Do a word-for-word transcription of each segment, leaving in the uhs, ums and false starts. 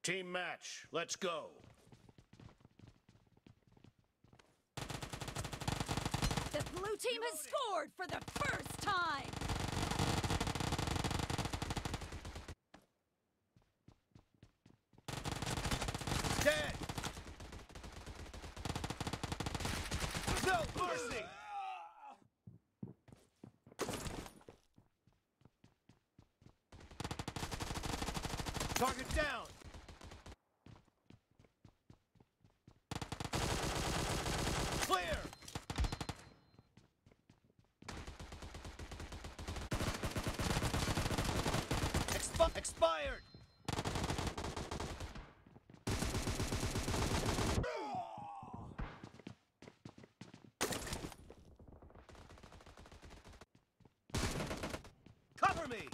Team match, let's go. The blue team has scored for the first time! Dead! No mercy! Target down! Clear! Expi- expired! Cover me!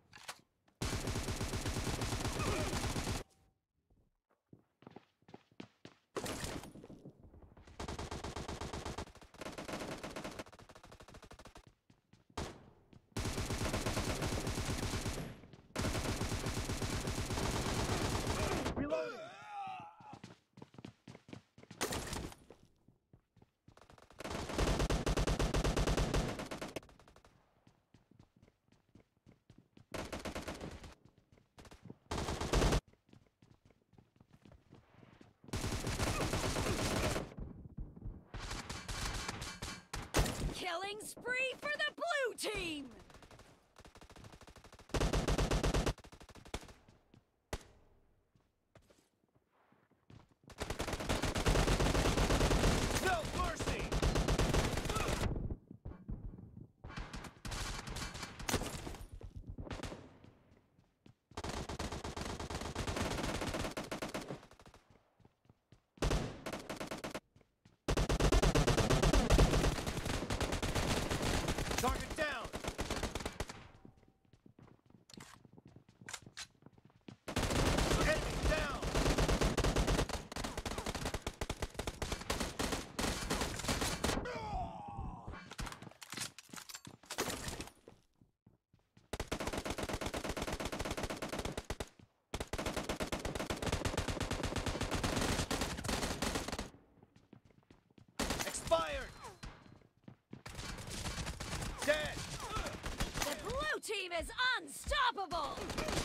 Reloading! Killing spree for the blue team! No mercy! Target down! Enemy down! Expired! Dead! The blue team is unstoppable!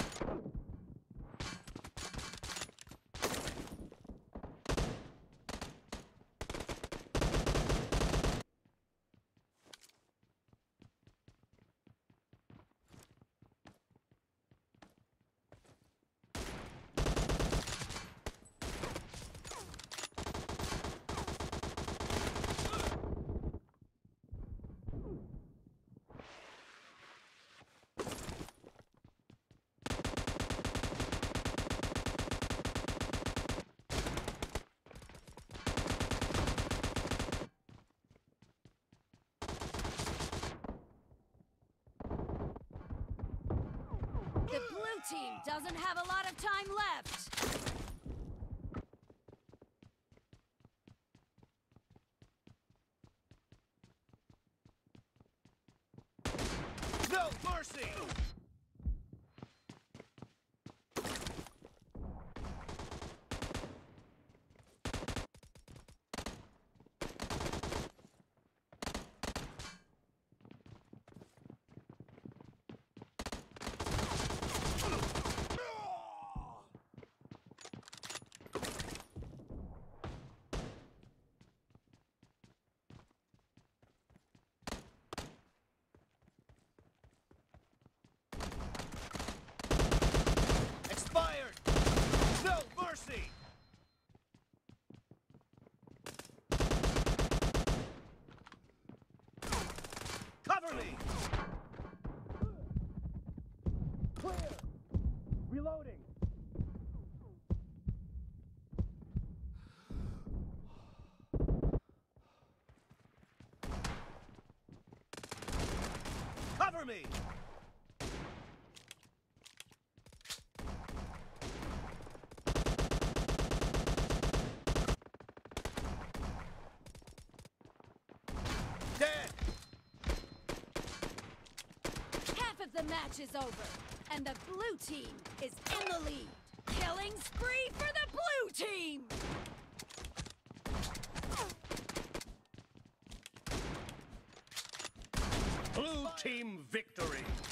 The blue team doesn't have a lot of time left. No mercy! Expired! No mercy! Cover me! Clear! Reloading! Cover me! Dead! Half of the match is over, and the blue team is in the lead. Killing spree for the blue team! Blue team victory!